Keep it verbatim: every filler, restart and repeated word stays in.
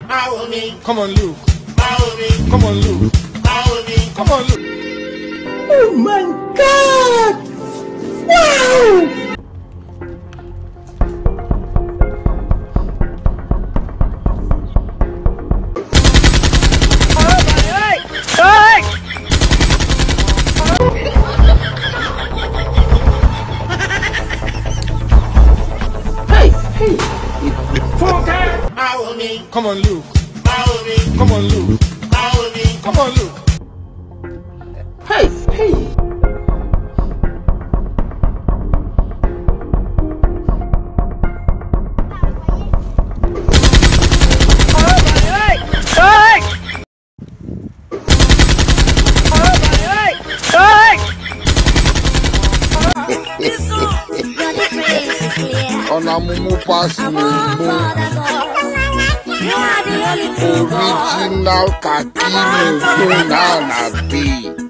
Come on, Luke. Come on, Luke. Come on, Luke. Oh my God! Wow! Come on, Luke. Come on, Luke. Come on, Luke. Hey, hey. On a mumu pass me original kaki me na na be.